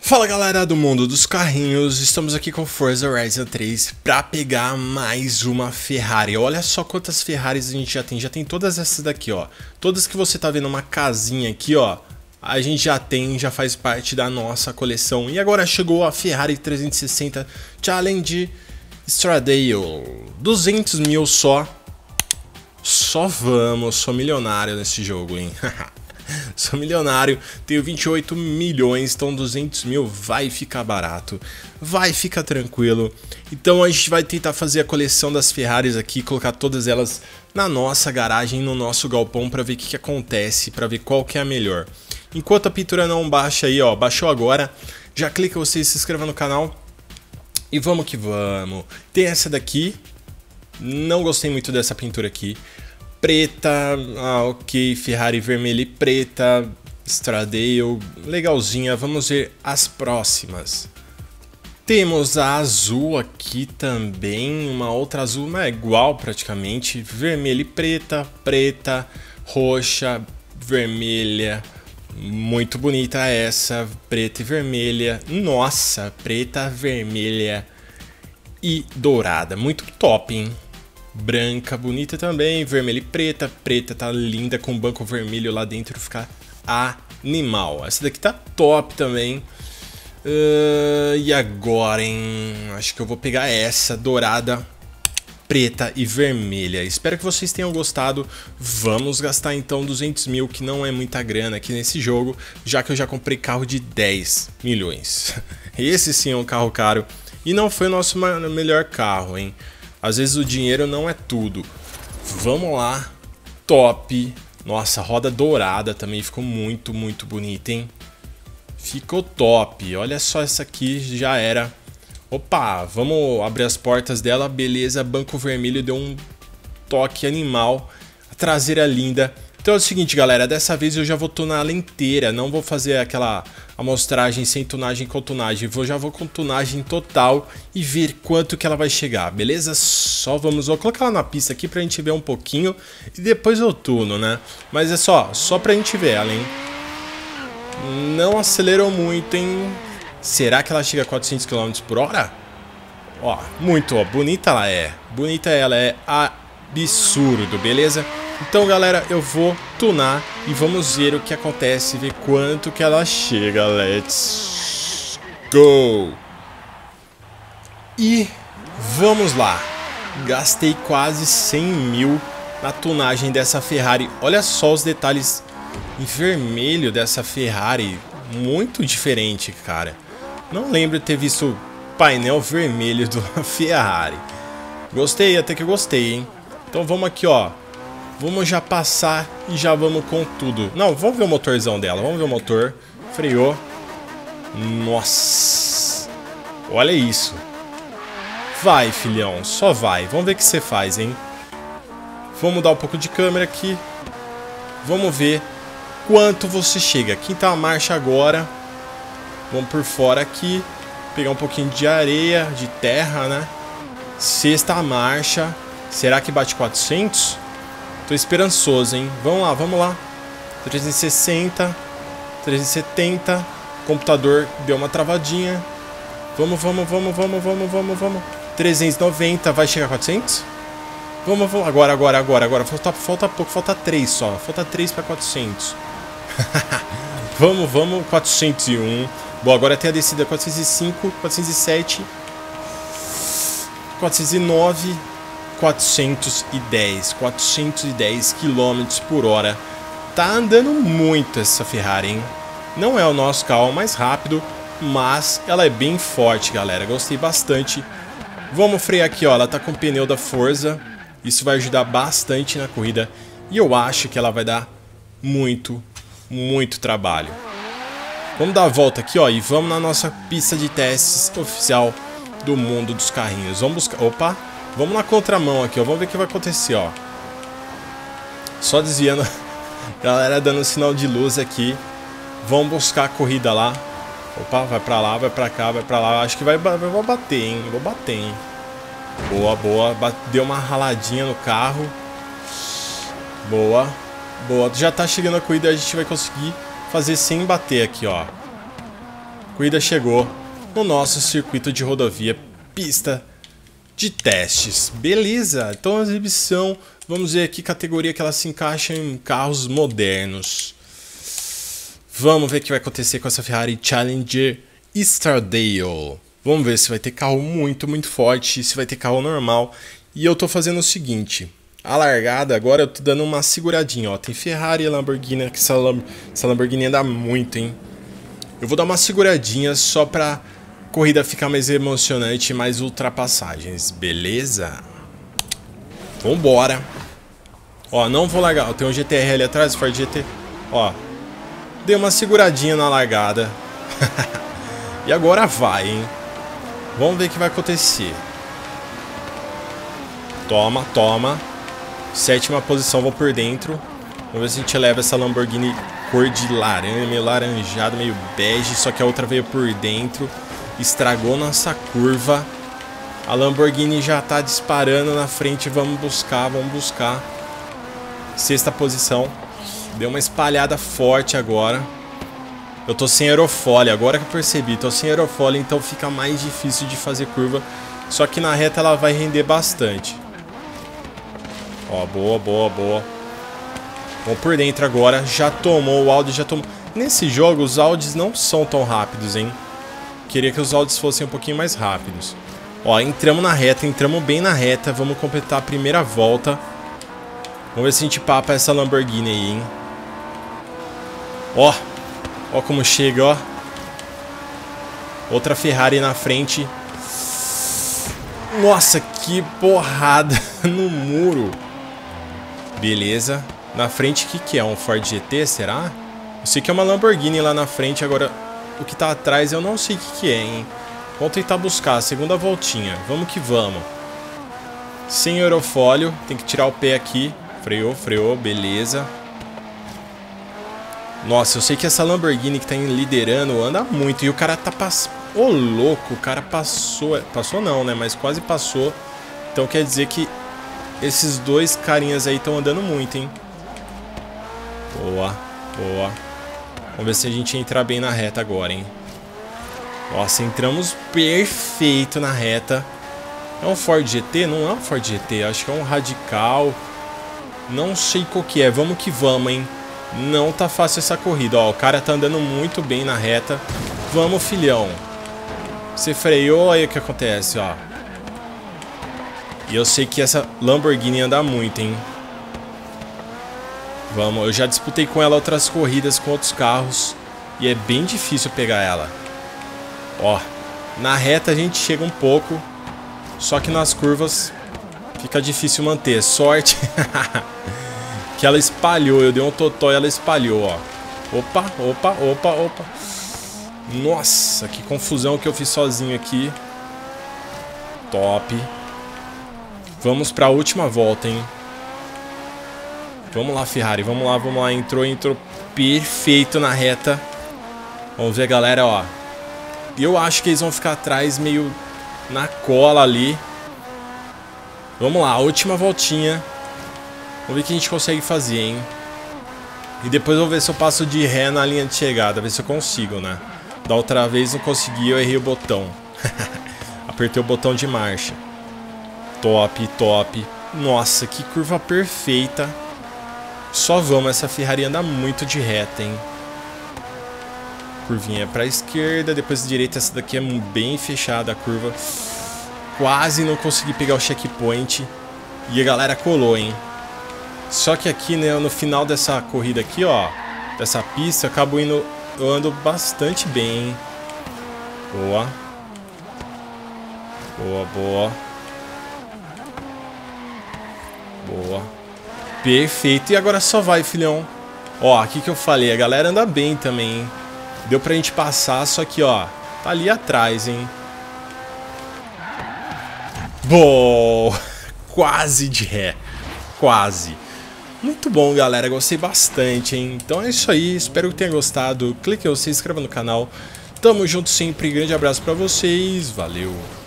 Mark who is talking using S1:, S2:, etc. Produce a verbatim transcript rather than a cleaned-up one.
S1: Fala galera do mundo dos carrinhos, estamos aqui com Forza Horizon três para pegar mais uma Ferrari. Olha só quantas Ferraris a gente já tem, já tem todas essas daqui, ó. Todas que você tá vendo uma casinha aqui, ó, a gente já tem, já faz parte da nossa coleção. E agora chegou a Ferrari trezentos e sessenta Challenge Stradale, duzentos mil só. Só vamos, sou milionário nesse jogo, hein. Sou milionário, tenho vinte e oito milhões, então duzentos mil vai ficar barato, vai ficar tranquilo. Então a gente vai tentar fazer a coleção das Ferraris aqui, colocar todas elas na nossa garagem, no nosso galpão, para ver o que, que acontece, para ver qual que é a melhor. Enquanto a pintura não baixa aí, ó, baixou agora, já clica você e se inscreva no canal. E vamos que vamos. Tem essa daqui, não gostei muito dessa pintura aqui. Preta, ah, ok, Ferrari vermelha e preta, Stradale, legalzinha, vamos ver as próximas. Temos a azul aqui também, uma outra azul, mas é igual praticamente, vermelha e preta, preta, roxa, vermelha, muito bonita essa, preta e vermelha, nossa, preta, vermelha e dourada, muito top, hein? Branca, bonita também, vermelha e preta. Preta tá linda com banco vermelho lá dentro, fica animal. Essa daqui tá top também. Uh, e agora, hein? Acho que eu vou pegar essa, dourada, preta e vermelha. Espero que vocês tenham gostado. Vamos gastar então duzentos mil, que não é muita grana aqui nesse jogo, já que eu já comprei carro de dez milhões. Esse sim é um carro caro. E não foi o nosso melhor carro, hein? Às vezes o dinheiro não é tudo. Vamos lá. Top. Nossa, roda dourada também ficou muito, muito bonita, hein? Ficou top. Olha só essa aqui, já era. Opa, vamos abrir as portas dela. Beleza, banco vermelho deu um toque animal. A traseira linda. Então é o seguinte, galera. Dessa vez eu já vou tunar ela inteira. Não vou fazer aquela amostragem sem tunagem com tunagem. Vou, já vou com tunagem total e ver quanto que ela vai chegar, beleza? Só vamos... Vou colocar ela na pista aqui pra gente ver um pouquinho e depois eu tuno, né? Mas é só, só pra gente ver ela, hein? Não acelerou muito, hein? Será que ela chega a quatrocentos quilômetros por hora? Ó, muito, ó. Bonita ela é. Bonita ela é absurdo, beleza? Então, galera, eu vou tunar e vamos ver o que acontece, ver quanto que ela chega. Let's go! E vamos lá. Gastei quase cem mil na tunagem dessa Ferrari. Olha só os detalhes em vermelho dessa Ferrari. Muito diferente, cara. Não lembro de ter visto painel vermelho da Ferrari. Gostei, até que gostei, hein? Então vamos aqui, ó. Vamos já passar e já vamos com tudo. Não, vamos ver o motorzão dela. Vamos ver o motor. Freou. Nossa. Olha isso. Vai, filhão. Só vai. Vamos ver o que você faz, hein? Vamos dar um pouco de câmera aqui. Vamos ver quanto você chega. Quinta marcha agora. Vamos por fora aqui. Pegar um pouquinho de areia, de terra, né? Sexta marcha. Será que bate quatrocentos? Tô esperançoso, hein? Vamos lá, vamos lá. trezentos e sessenta, trezentos e setenta. Computador deu uma travadinha. Vamos, vamos, vamos, vamos, vamos, vamos, vamos. trezentos e noventa, vai chegar a quatrocentos? Vamos, vamos. Agora, agora, agora, agora. Falta, falta pouco, falta três só. Falta três para quatrocentos. Vamos, vamos. quatrocentos e um. Bom, agora tem a descida quatrocentos e cinco, quatrocentos e sete, quatrocentos e nove. quatrocentos e dez, quatrocentos e dez quilômetros por hora. Tá andando muito essa Ferrari, hein? Não é o nosso carro mais rápido, mas ela é bem forte, galera. Gostei bastante. Vamos frear aqui, ó. Ela tá com o pneu da Forza. Isso vai ajudar bastante na corrida. E eu acho que ela vai dar muito, muito trabalho. Vamos dar a volta aqui, ó. E vamos na nossa pista de testes oficial do mundo dos carrinhos. Vamos buscar... Opa! Vamos na contramão aqui, ó. Vamos ver o que vai acontecer, ó. Só desviando. Galera dando sinal de luz aqui. Vamos buscar a corrida lá. Opa, vai pra lá, vai pra cá, vai pra lá. Acho que vai, vai, vou bater, hein. Vou bater, hein. Boa, boa. Deu uma raladinha no carro. Boa. Boa. Já tá chegando a corrida, a gente vai conseguir fazer sem bater aqui, ó. A corrida chegou no nosso circuito de rodovia, pista de testes. Beleza, então a exibição, vamos ver aqui categoria que ela se encaixa em carros modernos. Vamos ver o que vai acontecer com essa Ferrari Challenger Stradale. Vamos ver se vai ter carro muito, muito forte, se vai ter carro normal. E eu tô fazendo o seguinte, a largada agora eu tô dando uma seguradinha, ó. Tem Ferrari e Lamborghini, que essa, Lam essa Lamborghini anda muito, hein. Eu vou dar uma seguradinha só pra corrida ficar mais emocionante e mais ultrapassagens, beleza? Vambora. Ó, não vou largar, tem um G T R ali atrás, Ford G T. Ó, dei uma seguradinha na largada. E agora vai, hein? Vamos ver o que vai acontecer. Toma, toma. Sétima posição, vou por dentro. Vamos ver se a gente leva essa Lamborghini cor de laranja, meio laranjado, meio bege. Só que a outra veio por dentro. Estragou nossa curva. A Lamborghini já tá disparando na frente. Vamos buscar, vamos buscar. Sexta posição. Deu uma espalhada forte agora. Eu tô sem aerofólio, agora que eu percebi. Tô sem aerofólio, então fica mais difícil de fazer curva. Só que na reta ela vai render bastante. Ó, boa, boa, boa. Vamos por dentro agora. Já tomou, o Audi já tomou. Nesse jogo os Audis não são tão rápidos, hein. Queria que os Audis fossem um pouquinho mais rápidos. Ó, entramos na reta, entramos bem na reta. Vamos completar a primeira volta. Vamos ver se a gente papa essa Lamborghini aí, hein. Ó, ó como chega, ó. Outra Ferrari na frente. Nossa, que porrada no muro. Beleza. Na frente, o que que é? Um Ford G T, será? Eu sei que é uma Lamborghini lá na frente, agora o que tá atrás eu não sei o que que é, hein. Vamos tentar buscar a segunda voltinha. Vamos que vamos. Sem aerofólio, tem que tirar o pé aqui. Freou, freou, beleza. Nossa, eu sei que essa Lamborghini que tá liderando anda muito. E o cara tá passando. Ô, louco, o cara passou. Passou não, né? Mas quase passou. Então quer dizer que esses dois carinhas aí estão andando muito, hein? Boa, boa. Vamos ver se a gente entrar bem na reta agora, hein? Nossa, entramos perfeito na reta. É um Ford G T? Não é um Ford G T, acho que é um Radical. Não sei qual que é, vamos que vamos, hein? Não tá fácil essa corrida, ó. O cara tá andando muito bem na reta. Vamos, filhão. Você freou, aí o que acontece, ó. E eu sei que essa Lamborghini anda muito, hein? Vamos, eu já disputei com ela outras corridas com outros carros. E é bem difícil pegar ela. Ó, na reta a gente chega um pouco. Só que nas curvas fica difícil manter. Sorte que ela espalhou. Eu dei um totó e ela espalhou, ó. Opa, opa, opa, opa. Nossa, que confusão que eu fiz sozinho aqui. Top. Vamos pra última volta, hein. Vamos lá, Ferrari, vamos lá, vamos lá. Entrou, entrou perfeito na reta. Vamos ver, galera, ó. E eu acho que eles vão ficar atrás meio na cola ali. Vamos lá, última voltinha. Vamos ver o que a gente consegue fazer, hein. E depois eu vou ver se eu passo de ré na linha de chegada. Ver se eu consigo, né. Da outra vez não consegui, eu errei o botão. Apertei o botão de marcha. Top, top. Nossa, que curva perfeita. Só vamos, essa Ferrari anda muito de reta, hein. Curvinha pra esquerda, depois direita. Essa daqui é bem fechada a curva. Quase não consegui pegar o checkpoint. E a galera colou, hein. Só que aqui, né, no final dessa corrida aqui, ó, dessa pista, eu acabo indo, eu ando bastante bem, hein. Boa. Boa, boa. Boa. Perfeito. E agora só vai, filhão. Ó, aqui que eu falei, a galera anda bem também, hein. Deu pra gente passar, só que, ó, tá ali atrás, hein. Boa. Quase de ré. Quase. Muito bom, galera. Gostei bastante, hein. Então é isso aí. Espero que tenha gostado. Clique em se inscreva no canal. Tamo junto sempre. Grande abraço pra vocês. Valeu.